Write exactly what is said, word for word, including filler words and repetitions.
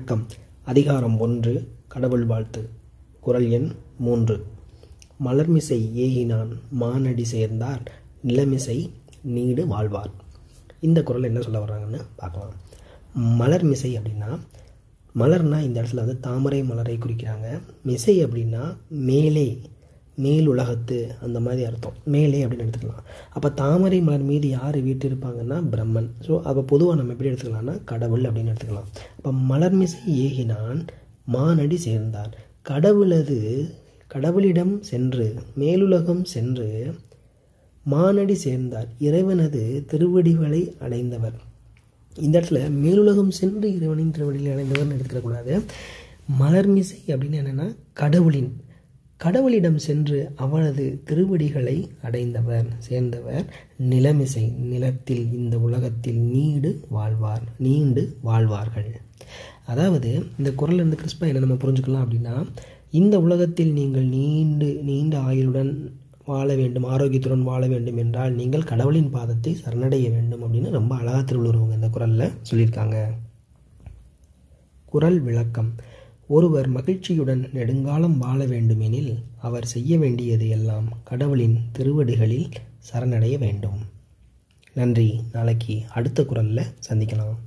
விளக்கம். அதிகாரம் ஒன்று. கடவுள் வாழ்த்து. குறள் எண் மூன்று. மலர்மிசை ஏகினான் மானடி சேர்ந்தார் நிலமிசை நீடு வாழ்வார். இந்த குறள் என்ன சொல்ல வர்றாங்கன்னு பார்க்கலாம். மலர்மிசை அப்படின்னா, மலர்னா இந்த இடத்துல வந்து தாமரை மலரை குறிக்கிறாங்க. மிசை அப்படின்னா மேலே, மேல் உலகத்து அந்த மாதிரி அர்த்தம். மேலே அப்படின்னு எடுத்துக்கலாம். அப்போ தாமரை மலர் மீது யார் வீட்டிருப்பாங்கன்னா பிரம்மன். ஸோ அப்போ பொதுவாக நம்ம எப்படி எடுத்துக்கலாம்னா கடவுள் அப்படின்னு எடுத்துக்கலாம். அப்போ மலர்மிசை ஏகினான் மானடி சேர்ந்தார். கடவுளது கடவுளிடம் சென்று மேலுலகம் சென்று மானடி சேர்ந்தார். இறைவனது திருவடிகளை அடைந்தவர். இந்த இடத்துல மேலுலகம் சென்று இறைவனின் திருவடிகளை அடைந்தவர்னு எடுத்துக்கக்கூடாது. மலர்மிசை அப்படின்னு என்னென்னா கடவுளின் கடவுளிடம் சென்று அவனது திருவடிகளை அடைந்தவர் சேர்ந்தவர். நிலமிசை நிலத்தில் இந்த உலகத்தில் நீடு வாழ்வார் நீண்டு வாழ்வார்கள். அதாவது இந்த குறள் இருந்து கிறிஸ்பா என்ன நம்ம புரிஞ்சுக்கலாம் அப்படின்னா, இந்த உலகத்தில் நீங்கள் நீண்டு நீண்ட ஆயுளுடன் வாழ வேண்டும், ஆரோக்கியத்துடன் வாழ வேண்டும் என்றால் நீங்கள் கடவுளின் பாதத்தை சரணடைய வேண்டும் அப்படின்னு ரொம்ப அழகா திருவள்ளுவர் இந்த குறளில் சொல்லியிருக்காங்க. குறள் விளக்கம். ஒருவர் மகிழ்ச்சியுடன் நெடுங்காலம் வாழ வேண்டுமெனில் அவர் செய்ய வேண்டியது எல்லாம் கடவுளின் திருவடிகளில் சரணடைய வேண்டும். நன்றி. நாளைக்கு அடுத்த குறளில் சந்திக்கலாம்.